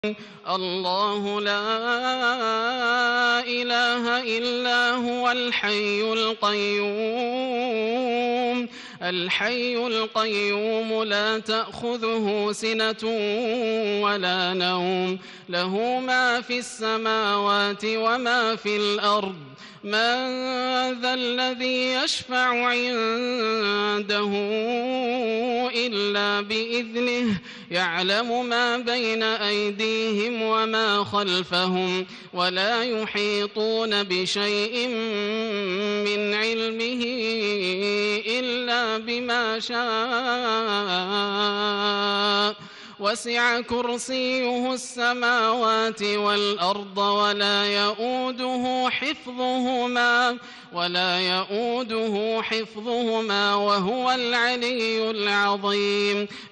الله لا إله إلا هو الحي القيوم لا تأخذه سنة ولا نوم له ما في السماوات وما في الأرض من ذا الذي يشفع عنده إلا بإذنه يعلم ما بين أيديهم وما خلفهم ولا يحيطون بشيء من علمه إلا بما شاء وسع كرسيه السماوات والأرض ولا يؤوده حفظهما وهو العلي العظيم